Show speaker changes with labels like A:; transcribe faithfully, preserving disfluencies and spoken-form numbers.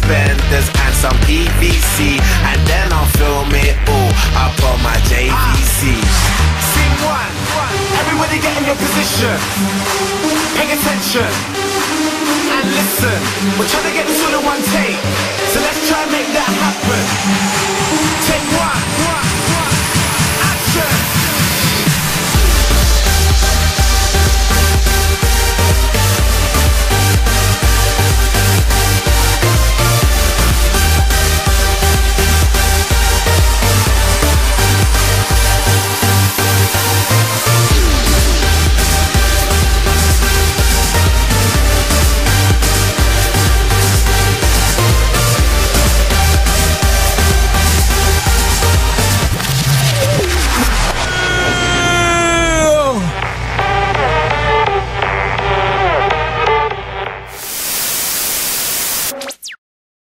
A: suspenders and some P V C, and then I'll film it all up on my J V C. Scene one, everybody get in your position. Pay attention and listen. We're trying to get this all in one take, so let's try and make that happen. Take one, action.